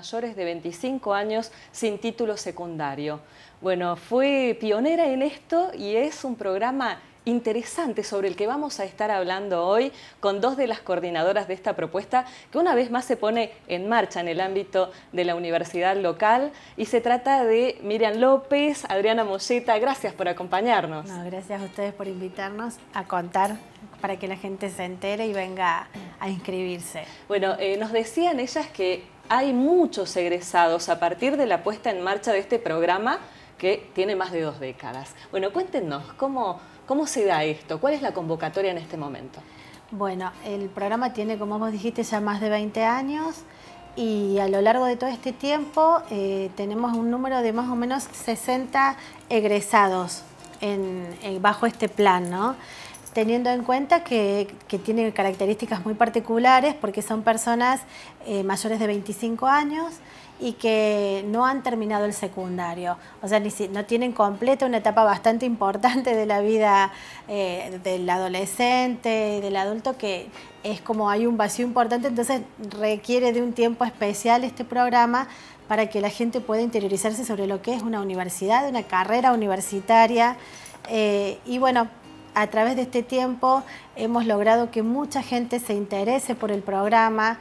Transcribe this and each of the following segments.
mayores de 25 años sin título secundario. Bueno, fue pionera en esto y es un programa interesante sobre el que vamos a estar hablando hoy con dos de las coordinadoras de esta propuesta que una vez más se pone en marcha en el ámbito de la universidad local, y se trata de Miriam López, Adriana Molleta. Gracias por acompañarnos. No, gracias a ustedes por invitarnos a contar para que la gente se entere y venga a inscribirse. Bueno, nos decían ellas que hay muchos egresados a partir de la puesta en marcha de este programa que tiene más de 2 décadas. Bueno, cuéntenos, ¿cómo se da esto? ¿Cuál es la convocatoria en este momento? Bueno, el programa tiene, como vos dijiste, ya más de 20 años y a lo largo de todo este tiempo tenemos un número de más o menos 60 egresados bajo este plan, ¿no? Teniendo en cuenta que tiene características muy particulares porque son personas mayores de 25 años y que no han terminado el secundario, o sea, no tienen completa una etapa bastante importante de la vida del adolescente y del adulto, que es como hay un vacío importante, entonces requiere de un tiempo especial este programa para que la gente pueda interiorizarse sobre lo que es una universidad, una carrera universitaria. Y bueno, a través de este tiempo hemos logrado que mucha gente se interese por el programa,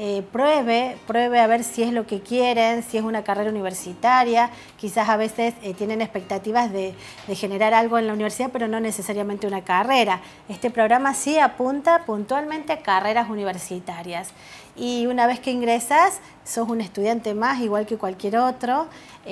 pruebe a ver si es lo que quieren, si es una carrera universitaria. Quizás a veces tienen expectativas de generar algo en la universidad, pero no necesariamente una carrera. Este programa sí apunta puntualmente a carreras universitarias. Y una vez que ingresas, sos un estudiante más, igual que cualquier otro.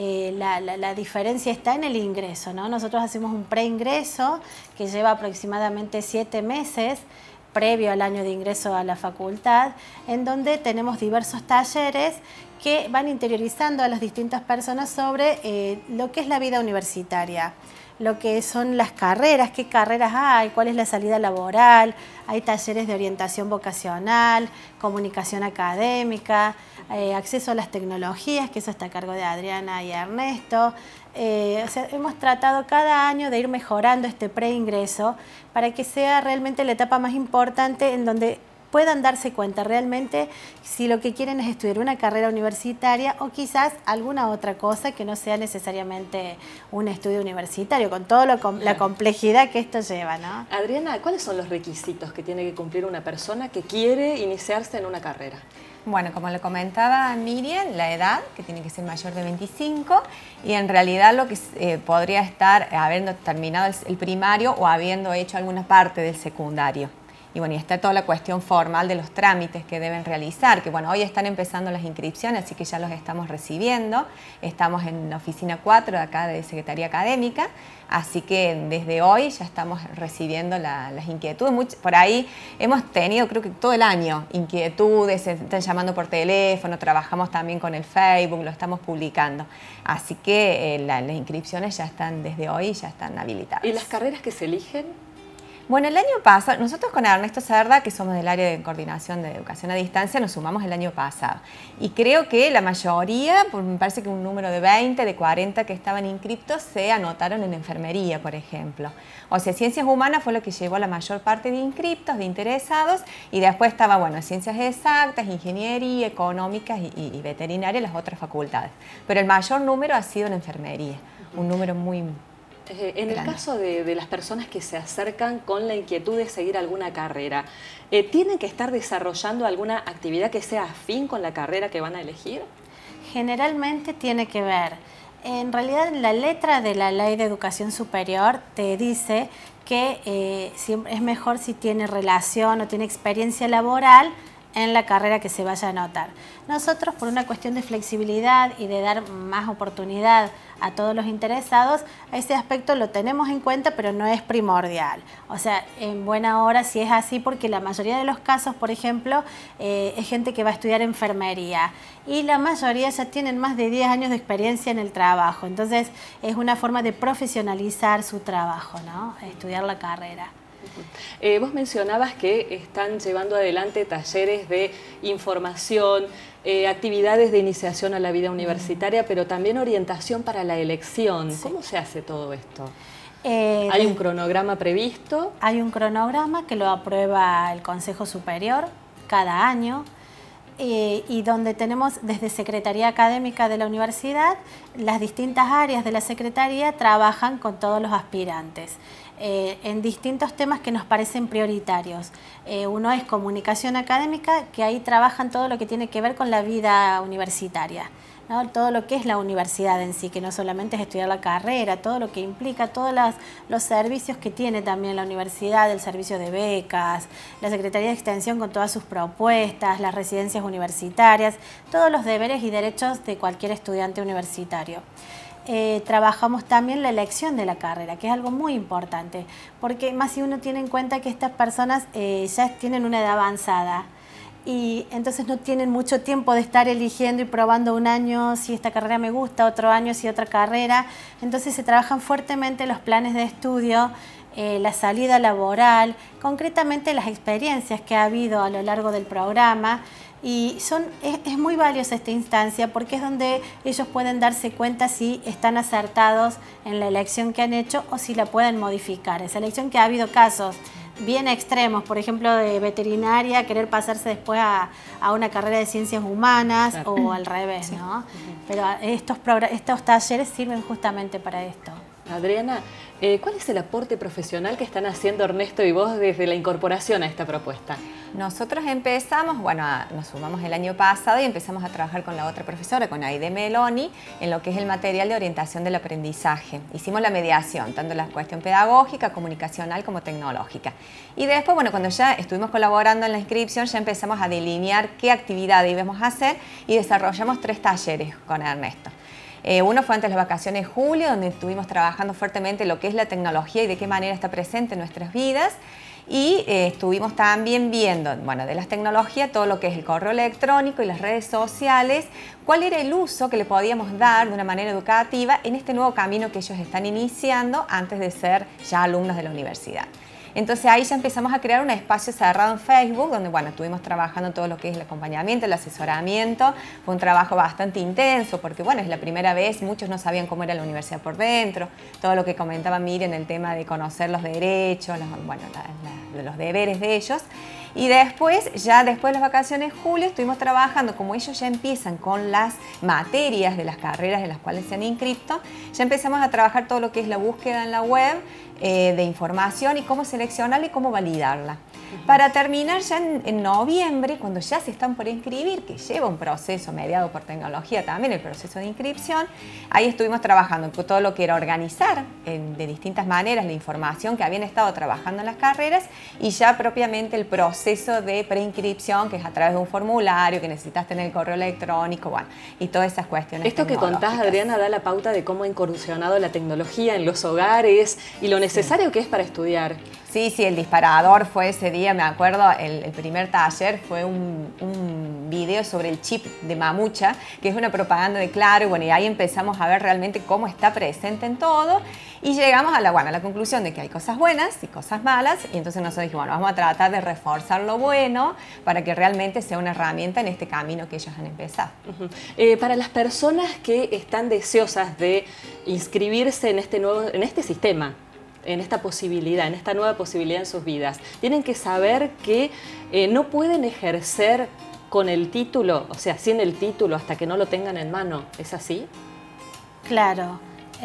La diferencia está en el ingreso, ¿no? Nosotros hacemos un preingreso que lleva aproximadamente 7 meses, previo al año de ingreso a la facultad, en donde tenemos diversos talleres que van interiorizando a las distintas personas sobre lo que es la vida universitaria, lo que son las carreras, qué carreras hay, cuál es la salida laboral. Hay talleres de orientación vocacional, comunicación académica, acceso a las tecnologías, que eso está a cargo de Adriana y Ernesto. O sea, hemos tratado cada año de ir mejorando este preingreso para que sea realmente la etapa más importante en donde puedan darse cuenta realmente si lo que quieren es estudiar una carrera universitaria o quizás alguna otra cosa que no sea necesariamente un estudio universitario, con toda la complejidad que esto lleva, ¿no? Adriana, ¿cuáles son los requisitos que tiene que cumplir una persona que quiere iniciarse en una carrera? Bueno, como le comentaba Miriam, la edad, que tiene que ser mayor de 25, y en realidad lo que podría estar habiendo terminado el primario o habiendo hecho alguna parte del secundario. Y bueno, y está toda la cuestión formal de los trámites que deben realizar, que bueno, hoy están empezando las inscripciones, así que ya los estamos recibiendo. Estamos en la oficina 4 de acá de Secretaría Académica, así que desde hoy ya estamos recibiendo las inquietudes. Por ahí hemos tenido, creo que todo el año, inquietudes, se están llamando por teléfono, trabajamos también con el Facebook, lo estamos publicando. Así que las inscripciones ya están desde hoy, ya están habilitadas. ¿Y las carreras que se eligen? Bueno, el año pasado, nosotros con Ernesto Cerda, que somos del área de coordinación de educación a distancia, nos sumamos el año pasado. Y creo que la mayoría, me parece que un número de 20, de 40 que estaban inscriptos, se anotaron en enfermería, por ejemplo. O sea, ciencias humanas fue lo que llevó a la mayor parte de inscriptos, de interesados, y después estaba, bueno, ciencias exactas, ingeniería, económicas y veterinaria, las otras facultades. Pero el mayor número ha sido en enfermería, un número muy En el caso de las personas que se acercan con la inquietud de seguir alguna carrera, ¿tienen que estar desarrollando alguna actividad que sea afín con la carrera que van a elegir? Generalmente tiene que ver. En realidad, la letra de la Ley de Educación Superior te dice que es mejor si tiene relación o tiene experiencia laboral en la carrera que se vaya a anotar. Nosotros, por una cuestión de flexibilidad y de dar más oportunidad a todos los interesados, ese aspecto lo tenemos en cuenta, pero no es primordial. O sea, en buena hora sí es así, porque la mayoría de los casos, por ejemplo, es gente que va a estudiar enfermería y la mayoría ya tienen más de 10 años de experiencia en el trabajo. Entonces, es una forma de profesionalizar su trabajo, ¿no? Estudiar la carrera. Vos mencionabas que están llevando adelante talleres de información, actividades de iniciación a la vida universitaria, pero también orientación para la elección. Sí. ¿Cómo se hace todo esto? ¿Hay un cronograma previsto? Hay un cronograma que lo aprueba el Consejo Superior cada año. y donde tenemos desde Secretaría Académica de la Universidad, las distintas áreas de la Secretaría trabajan con todos los aspirantes en distintos temas que nos parecen prioritarios. Uno es comunicación académica, que ahí trabajan todo lo que tiene que ver con la vida universitaria, ¿no? Todo lo que es la universidad en sí, que no solamente es estudiar la carrera, todo lo que implica, todos los servicios que tiene también la universidad, el servicio de becas, la Secretaría de Extensión con todas sus propuestas, las residencias universitarias, todos los deberes y derechos de cualquier estudiante universitario. Trabajamos también la elección de la carrera, que es algo muy importante, porque más si uno tiene en cuenta que estas personas ya tienen una edad avanzada, y entonces no tienen mucho tiempo de estar eligiendo y probando un año si esta carrera me gusta, otro año si otra carrera. Entonces se trabajan fuertemente los planes de estudio, la salida laboral, concretamente las experiencias que ha habido a lo largo del programa. Y es muy valiosa esta instancia porque es donde ellos pueden darse cuenta si están acertados en la elección que han hecho o si la pueden modificar. Esa elección que ha habido casos bien extremos, por ejemplo, de veterinaria, querer pasarse después a una carrera de ciencias humanas, claro, o al revés, sí, ¿no? Pero estos talleres sirven justamente para esto. Adriana, ¿cuál es el aporte profesional que están haciendo Ernesto y vos desde la incorporación a esta propuesta? Nosotros empezamos, bueno, nos sumamos el año pasado y empezamos a trabajar con la otra profesora, con Aide Meloni, en lo que es el material de orientación del aprendizaje. Hicimos la mediación, tanto la cuestión pedagógica, comunicacional como tecnológica. Y después, bueno, cuando ya estuvimos colaborando en la inscripción, ya empezamos a delinear qué actividad íbamos a hacer y desarrollamos 3 talleres con Ernesto. Uno fue antes de las vacaciones de julio, donde estuvimos trabajando fuertemente lo que es la tecnología y de qué manera está presente en nuestras vidas. Y estuvimos también viendo, bueno, de las tecnologías, todo lo que es el correo electrónico y las redes sociales, cuál era el uso que le podíamos dar de una manera educativa en este nuevo camino que ellos están iniciando antes de ser ya alumnos de la universidad. Entonces ahí ya empezamos a crear un espacio cerrado en Facebook, donde bueno, estuvimos trabajando todo lo que es el acompañamiento, el asesoramiento. Fue un trabajo bastante intenso porque bueno, es la primera vez, muchos no sabían cómo era la universidad por dentro, todo lo que comentaba Miriam, el tema de conocer los derechos, los deberes de ellos. Y después, ya después de las vacaciones de julio, estuvimos trabajando, como ellos ya empiezan con las materias de las carreras en las cuales se han inscrito, ya empezamos a trabajar todo lo que es la búsqueda en la web, de información y cómo seleccionarla y cómo validarla. Para terminar ya en noviembre, cuando ya se están por inscribir, que lleva un proceso mediado por tecnología también, el proceso de inscripción, ahí estuvimos trabajando con todo lo que era organizar de distintas maneras la información que habían estado trabajando en las carreras y ya propiamente el proceso de preinscripción, que es a través de un formulario, que necesitas tener el correo electrónico, bueno, y todas esas cuestiones. Esto que contás, Adriana, da la pauta de cómo ha incursionado la tecnología en los hogares y lo necesario que es para estudiar. Sí, el disparador fue ese día, me acuerdo, el primer taller fue un video sobre el chip de Mamucha, que es una propaganda de Claro, y bueno, y ahí empezamos a ver realmente cómo está presente en todo, y llegamos a la conclusión de que hay cosas buenas y cosas malas, y entonces nosotros dijimos, bueno, vamos a tratar de reforzar lo bueno para que realmente sea una herramienta en este camino que ellos han empezado. Para las personas que están deseosas de inscribirse en este sistema, en esta posibilidad, en esta nueva posibilidad en sus vidas, tienen que saber que no pueden ejercer con el título, o sea, sin el título hasta que no lo tengan en mano. ¿Es así? Claro.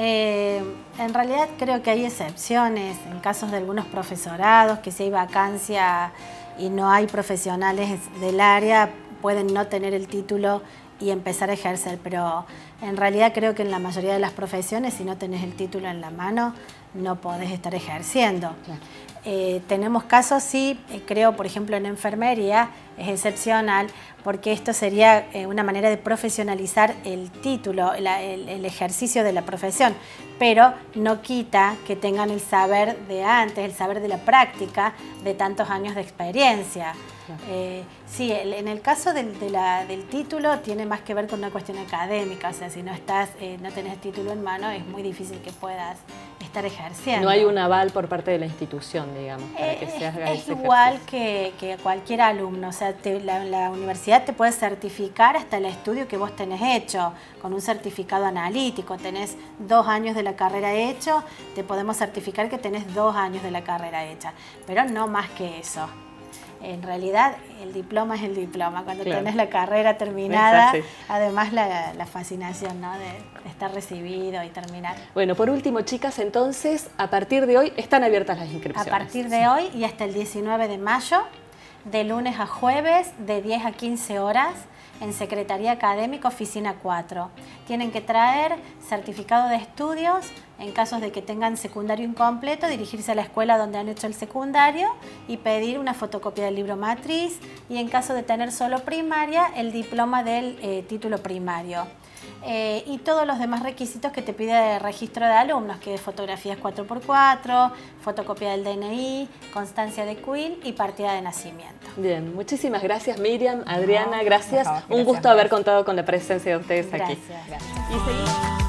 En realidad creo que hay excepciones en casos de algunos profesorados, que si hay vacancia y no hay profesionales del área, pueden no tener el título y empezar a ejercer, pero en realidad creo que en la mayoría de las profesiones, si no tenés el título en la mano, no podés estar ejerciendo. Claro. Tenemos casos, sí, creo, por ejemplo, en enfermería, es excepcional, porque esto sería una manera de profesionalizar el título, el ejercicio de la profesión, pero no quita que tengan el saber de antes, el saber de la práctica, de tantos años de experiencia. Claro. Sí, en el caso del título tiene más que ver con una cuestión académica, o sea, si no tenés el título en mano, es muy difícil que puedas estar ejerciendo. No hay un aval por parte de la institución, digamos, para que se haga ese ejercicio. Es igual que cualquier alumno, o sea, la universidad te puede certificar hasta el estudio que vos tenés hecho, con un certificado analítico. Tenés 2 años de la carrera hecho, te podemos certificar que tenés 2 años de la carrera hecha, pero no más que eso. En realidad el diploma es el diploma, cuando tenés la carrera terminada, además la fascinación, ¿no?, de estar recibido y terminar. Bueno, por último, chicas, entonces, a partir de hoy están abiertas las inscripciones. A partir de hoy y hasta el 19 de mayo, de lunes a jueves, de 10 a 15 horas, en Secretaría Académica, Oficina 4. Tienen que traer certificado de estudios, en casos de que tengan secundario incompleto, dirigirse a la escuela donde han hecho el secundario y pedir una fotocopia del libro matriz, y en caso de tener solo primaria, el diploma del título primario. Y todos los demás requisitos que te pide el registro de alumnos, que es fotografías 4x4, fotocopia del DNI, constancia de CUIL y partida de nacimiento. Bien, muchísimas gracias Miriam, Adriana, gracias. Un gusto haber contado con la presencia de ustedes aquí. Gracias. Y seguimos.